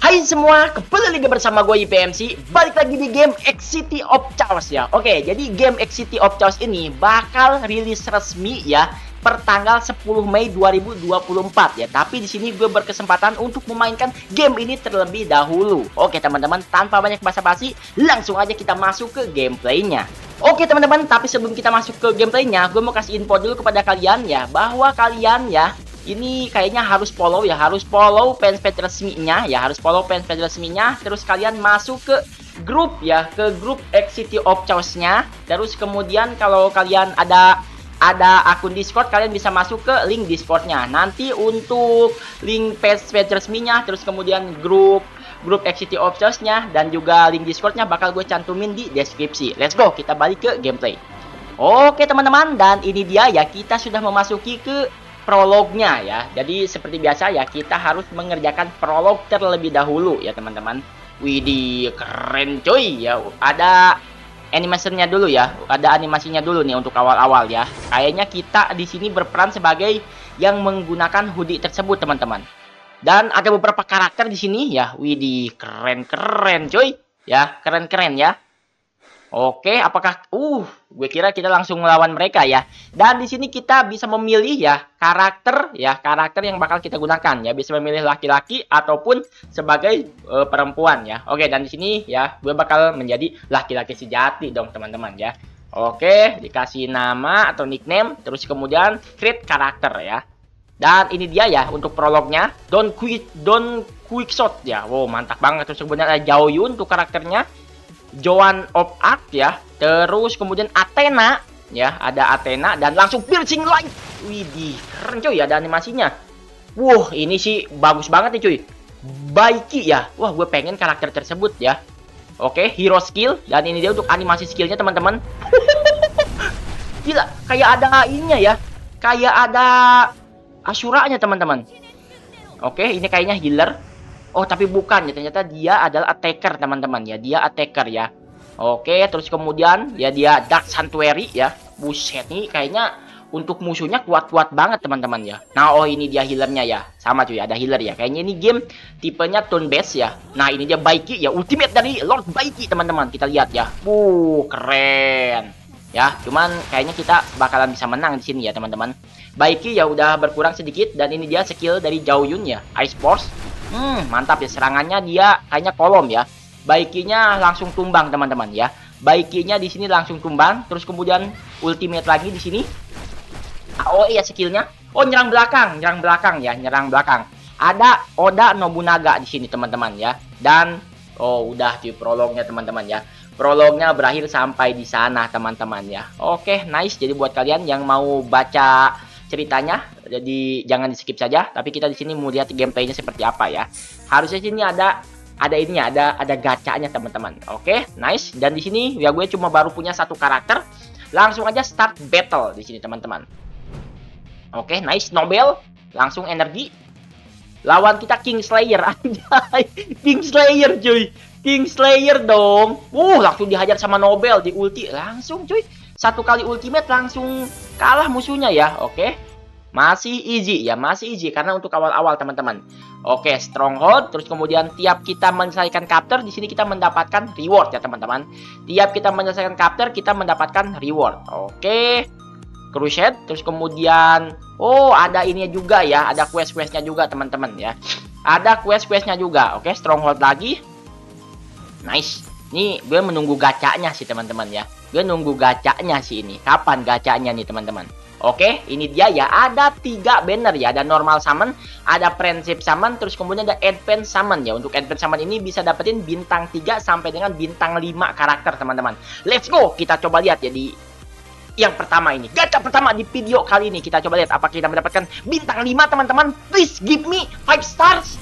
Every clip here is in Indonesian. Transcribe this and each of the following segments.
Hai semua, kembali lagi bersama gue YPMC. Balik lagi di game X City of Chaos ya. Oke, jadi game X City of Chaos ini bakal rilis resmi ya per tanggal 10 Mei 2024 ya. Tapi di sini gue berkesempatan untuk memainkan game ini terlebih dahulu. Oke teman-teman, tanpa banyak basa-basi, langsung aja kita masuk ke gameplaynya. Oke teman-teman, tapi sebelum kita masuk ke gameplaynya, gue mau kasih info dulu kepada kalian ya, bahwa kalian ya ini kayaknya harus follow ya, harus follow fanpage resminya ya, harus follow fanpage resminya. Terus kalian masuk ke grup ya, ke grup X City of Chaos-nya. Terus kemudian kalau kalian ada akun Discord, kalian bisa masuk ke link Discord-nya. Nanti untuk link fanpage resminya, terus kemudian grup X City of Chaos-nya dan juga link Discord-nya bakal gue cantumin di deskripsi. Let's go, kita balik ke gameplay. Oke teman-teman, dan ini dia ya, kita sudah memasuki ke prolognya ya. Jadi seperti biasa ya, kita harus mengerjakan prolog terlebih dahulu ya teman-teman. Widih, keren coy ya. Ada animasinya dulu ya. Ada animasinya dulu nih untuk awal-awal ya. Kayaknya kita di sini berperan sebagai yang menggunakan hoodie tersebut teman-teman. Dan ada beberapa karakter di sini ya. Widih, keren-keren coy. Ya, keren-keren ya. Oke, apakah gue kira kita langsung melawan mereka ya. Dan di sini kita bisa memilih ya karakter yang bakal kita gunakan ya. Bisa memilih laki-laki ataupun sebagai perempuan ya. Oke, dan di sini ya gue bakal menjadi laki-laki sejati dong teman-teman ya. Oke, dikasih nama atau nickname, terus kemudian create karakter ya. Dan ini dia ya untuk prolognya. Don't quick shot ya. Wow, mantap banget. Terus kemudian ada Zhao Yun untuk karakternya. Joan of Arc ya, terus kemudian Athena ya, ada Athena dan langsung piercing light. Widih, keren cuy, ada animasinya. Wah, ini sih bagus banget nih cuy. Baiki ya. Wah, gue pengen karakter tersebut ya. Oke, hero skill dan ini dia untuk animasi skillnya teman-teman. Gila, kayak ada ininya ya. Kayak ada Asuranya teman-teman. Oke, ini kayaknya healer. Oh, tapi bukan ya, ternyata dia adalah attacker teman-teman ya. Dia attacker ya. Oke, terus kemudian ya dia Dark Sanctuary ya. Buset nih, kayaknya untuk musuhnya kuat-kuat banget teman-teman ya. Nah, oh ini dia healernya ya. Sama cuy, ada healer ya. Kayaknya ini game tipenya turn based ya. Nah, ini dia Baiki ya, ultimate dari Lord Baiki teman-teman. Kita lihat ya. Keren. Ya, cuman kayaknya kita bakalan bisa menang di sini ya teman-teman. Baiki ya udah berkurang sedikit dan ini dia skill dari Zhao Yun ya, Ice Force. Mantap ya, serangannya dia kayaknya kolom ya. Baikinya langsung tumbang teman-teman ya. Baikinya di sini langsung tumbang, terus kemudian ultimate lagi di sini. Oh iya skillnya. Oh, nyerang belakang ya, nyerang belakang. Ada Oda Nobunaga di sini teman-teman ya. Dan udah di prolognya teman-teman ya. Prolognya berakhir sampai di sana teman-teman ya. Oke, nice. Jadi buat kalian yang mau baca ceritanya, jadi jangan di skip saja. Tapi kita di sini mau lihat gameplaynya seperti apa ya. Harusnya sini ada ininya, ada gacanya teman-teman. Oke, nice. Dan di sini ya gue cuma baru punya satu karakter. Langsung aja start battle di sini teman-teman. Oke, nice. Nobel, langsung energi. Lawan kita Kingslayer. Anjay, Kingslayer cuy. Kingslayer dong. Langsung dihajar sama Nobel di ulti. Langsung cuy. Satu kali ultimate langsung kalah musuhnya ya. Oke. Masih easy ya, masih easy karena untuk awal-awal teman-teman. Oke, stronghold, terus kemudian tiap kita menyelesaikan chapter di sini kita mendapatkan reward ya teman-teman. Tiap kita menyelesaikan chapter kita mendapatkan reward. Oke. Crusade, terus kemudian ada ininya juga ya, ada quest-questnya juga teman-teman ya. Ada quest-questnya juga. Oke, stronghold lagi. Nice. Nih gue menunggu gacanya sih teman-teman ya. Gue nunggu gacanya sih ini. Kapan gacanya nih teman-teman? Oke, ini dia ya. Ada 3 banner ya. Ada normal summon, ada friendship summon, terus kemudian ada advance summon ya. Untuk advance summon ini bisa dapetin bintang 3 sampai dengan bintang 5 karakter teman-teman. Let's go. Kita coba lihat ya di yang pertama ini. Gacha pertama di video kali ini. Kita coba lihat apakah kita mendapatkan bintang 5 teman-teman. Please give me 5 stars.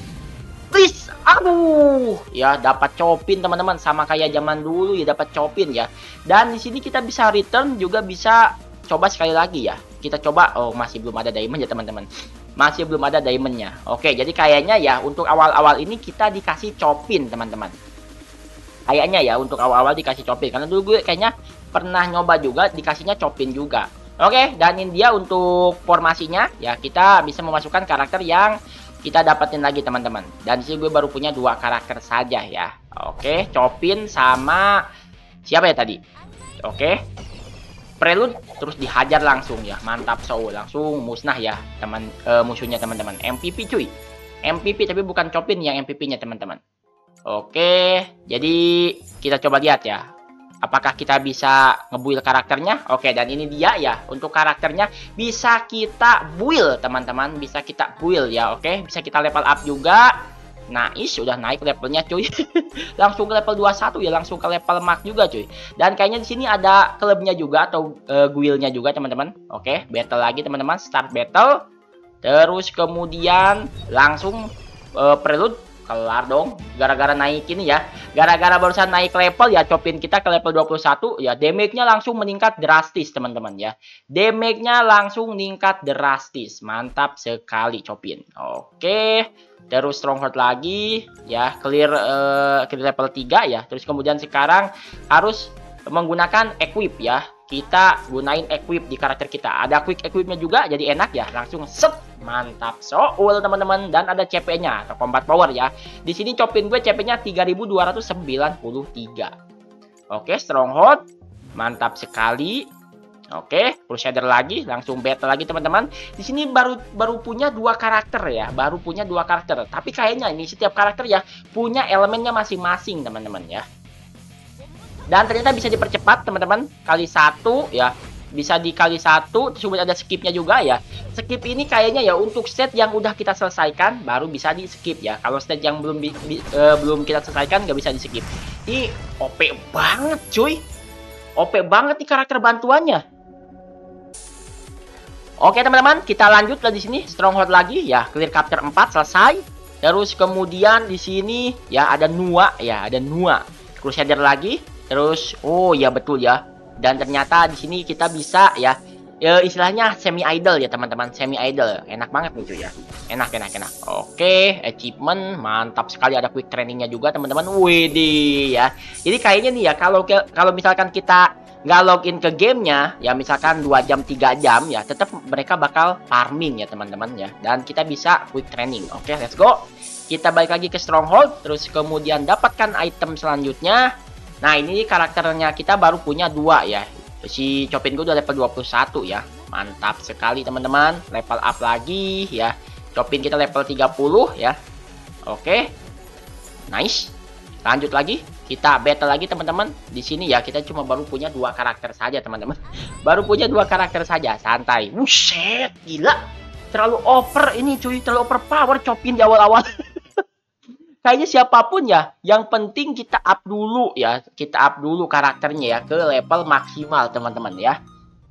Please. Aduh, ya dapat copin teman-teman, sama kayak zaman dulu ya, dapat copin ya. Dan di sini kita bisa return, juga bisa coba sekali lagi ya. Kita coba. Masih belum ada diamond ya teman-teman. Masih belum ada diamondnya. Oke, jadi kayaknya ya untuk awal-awal ini kita dikasih copin teman-teman. Kayaknya ya untuk awal-awal dikasih copin, karena dulu gue kayaknya pernah nyoba juga dikasihnya copin juga. Oke, dan ini dia untuk formasinya ya, kita bisa memasukkan karakter yang kita dapetin lagi teman-teman. Dan di sini gue baru punya 2 karakter saja ya. Oke, Chopin sama siapa ya tadi? Oke. Prelude terus dihajar langsung ya. Mantap Soul, langsung musnah ya musuhnya teman-teman. MVP cuy. MVP tapi bukan Chopin yang MVP-nya teman-teman. Oke, jadi kita coba lihat ya. Apakah kita bisa ngebuild karakternya? Oke, dan ini dia ya. Untuk karakternya bisa kita build teman-teman. Bisa kita build ya, oke. Bisa kita level up juga. Nice, udah naik levelnya cuy. Langsung ke level 21 ya, langsung ke level max juga cuy. Dan kayaknya di sini ada klubnya juga atau guildnya juga teman-teman. Oke, battle lagi teman-teman, start battle. Terus kemudian langsung prelude kelar dong. Gara-gara naik ini ya. Gara-gara barusan naik level ya, Chopin kita ke level 21 ya, damage-nya langsung meningkat drastis teman-teman ya. Damage-nya langsung meningkat drastis. Mantap sekali Chopin. Oke. Terus stronghold lagi ya, clear level 3 ya. Terus kemudian sekarang harus menggunakan equip ya. Kita gunain equip di karakter kita. Ada quick equipnya juga, jadi enak ya. Langsung set, mantap Soul teman-teman. Dan ada CP-nya atau combat power ya. Di sini Chopin gue CP-nya 3293. Oke, stronghold, mantap sekali. Oke, Crusader lagi, langsung battle lagi teman-teman. Di sini baru punya 2 karakter ya, baru punya 2 karakter. Tapi kayaknya ini setiap karakter ya punya elemennya masing-masing teman-teman ya. Dan ternyata bisa dipercepat teman-teman, kali 1 ya. Bisa dikali 1, terus kemudian ada skipnya juga ya. Skip ini kayaknya ya untuk set yang udah kita selesaikan baru bisa di skip ya. Kalau set yang belum kita selesaikan nggak bisa di skip. Ini OP banget cuy. OP banget nih karakter bantuannya. Oke teman-teman, kita lanjut di sini stronghold lagi ya, clear chapter 4 selesai. Terus kemudian di sini ya ada Nua ya, ada Nua. Crusader lagi. Terus oh ya betul ya. Dan ternyata di sini kita bisa ya, istilahnya semi idle ya teman-teman, semi idle. Enak banget nih cuy ya. Enak. Oke, achievement mantap sekali, ada quick trainingnya juga teman-teman. Wede ya. Jadi kayaknya nih ya, kalau misalkan kita nggak login ke gamenya ya, misalkan 2 jam 3 jam ya, tetap mereka bakal farming ya teman-teman ya. Dan kita bisa quick training. Oke, let's go. Kita balik lagi ke stronghold. Terus kemudian dapatkan item selanjutnya. Nah ini karakternya kita baru punya 2 ya. Si Chopin gue udah level 21 ya. Mantap sekali teman-teman. Level up lagi ya. Chopin kita level 30 ya. Oke. Nice. Lanjut lagi. Kita battle lagi teman-teman. Di sini ya kita cuma baru punya 2 karakter saja teman-teman. Baru punya 2 karakter saja. Santai. Buset, gila. Terlalu over ini cuy. Terlalu overpower Chopin di awal-awal. Kayaknya siapapun ya, yang penting kita up dulu ya. Kita up dulu karakternya ya ke level maksimal teman-teman ya.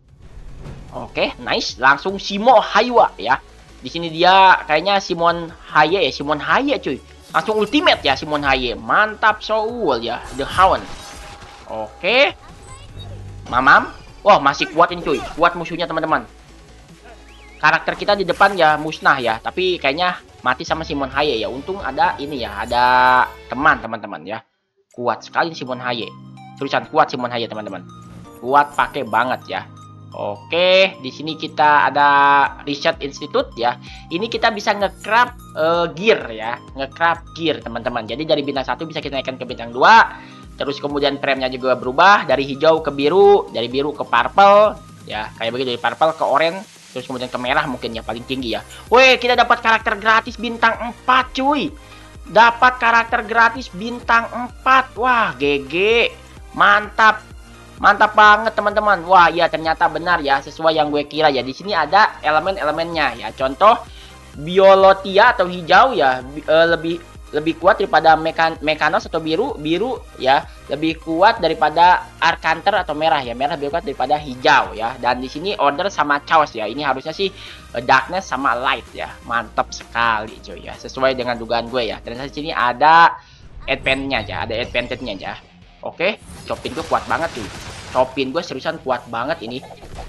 Oke, nice. Langsung Shimo Haiwa ya. Di sini dia kayaknya Simon Haye ya, Simon Haye cuy. Langsung ultimate ya Simon Haye. Mantap Soul ya, The Hound. Oke. Mamam. Wah, masih kuat ini cuy. Kuat musuhnya teman-teman. Karakter kita di depan ya musnah ya, tapi kayaknya mati sama Simon Haye ya. Untung ada ini ya, ada teman-teman ya. Kuat sekali Simon Haye. Tulisan kuat Simon Haye teman-teman. Kuat pakai banget ya. Oke, di sini kita ada Research Institute ya. Ini kita bisa nge-craft gear ya, nge-craft gear teman-teman. Jadi dari bintang 1 bisa kita naikkan ke bintang 2. Terus kemudian frame-nya juga berubah dari hijau ke biru, dari biru ke purple ya, kayak begitu, dari purple ke orange. Terus kemudian ke merah mungkin ya, paling tinggi ya. Weh, kita dapat karakter gratis bintang 4 cuy. Dapat karakter gratis bintang 4. Wah, GG. Mantap. Mantap banget teman-teman. Wah, iya ternyata benar ya, sesuai yang gue kira ya. Di sini ada elemen-elemennya ya. Contoh Biolotia atau hijau ya, lebih kuat daripada Mekanos atau biru ya, lebih kuat daripada Arcanter atau merah ya, merah lebih kuat daripada hijau ya. Dan di sini Order sama Chaos ya, ini harusnya sih Darkness sama Light ya. Mantap sekali cuy ya, sesuai dengan dugaan gue ya. Ternyata di sini ada advance-nya aja, ada advantage-nya aja. Oke, Chopin gue kuat banget cuy. Chopin gue seriusan kuat banget ini.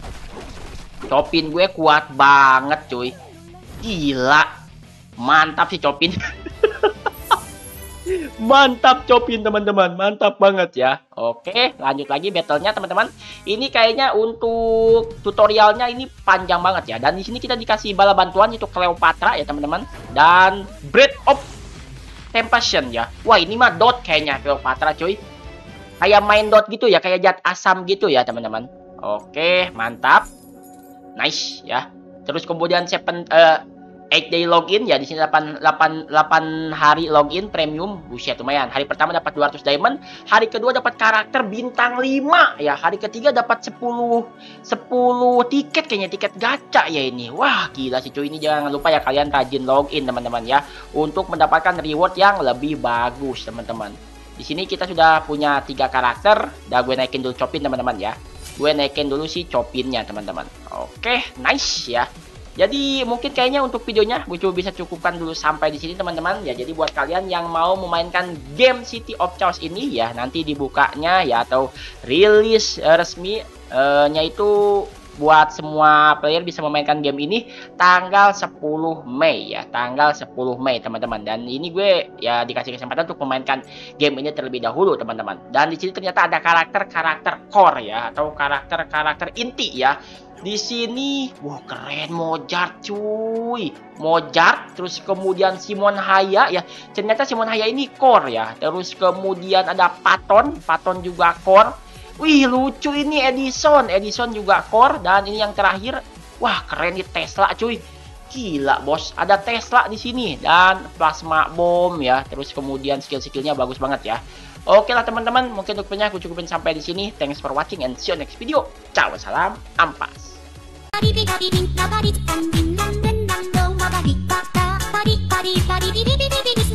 Chopin gue kuat banget cuy. Gila. Mantap sih Chopin. Mantap Chopin teman-teman, mantap banget ya. Oke, lanjut lagi battle-nya teman-teman. Ini kayaknya untuk tutorialnya ini panjang banget ya. Dan di sini kita dikasih bala bantuan itu Cleopatra ya teman-teman. Dan Breath of Temptation ya. Wah, ini mah dot kayaknya Cleopatra cuy. Kayak main dot gitu ya, kayak zat asam gitu ya teman-teman. Oke, mantap. Nice ya. Terus kemudian 8 day login ya, di sini 8 hari login premium. Buset lumayan. Hari pertama dapat 200 diamond, hari kedua dapat karakter bintang 5 ya, hari ketiga dapat 10 tiket kayaknya, tiket gacha ya ini. Wah, gila sih cuy, ini jangan lupa ya kalian rajin login teman-teman ya untuk mendapatkan reward yang lebih bagus teman-teman. Di sini kita sudah punya 3 karakter. Dah gue naikin dulu Chopin teman-teman ya. Gue naikin dulu si Chopinnya teman-teman. Oke, nice ya. Jadi mungkin kayaknya untuk videonya gue coba bisa cukupkan dulu sampai di sini teman-teman ya. Jadi buat kalian yang mau memainkan game City of Chaos ini ya, nanti dibukanya ya atau rilis resmi nya itu buat semua player bisa memainkan game ini tanggal 10 Mei ya, tanggal 10 Mei teman-teman. Dan ini gue ya dikasih kesempatan untuk memainkan game ini terlebih dahulu teman-teman. Dan di sini ternyata ada karakter-karakter core ya, atau karakter-karakter inti ya. Di sini, wah keren Mozart cuy, Mozart, terus kemudian Simon Haya ya, ternyata Simon Haya ini core ya, terus kemudian ada Patton juga core. Wih lucu ini Edison juga core, dan ini yang terakhir, wah keren nih Tesla cuy, gila bos, ada Tesla di sini dan plasma bom ya, terus kemudian skill-skillnya bagus banget ya. Oke lah teman-teman, mungkin untuk videonya aku cukupin sampai di sini. Thanks for watching and see you next video. Ciao, salam ampas. Paris,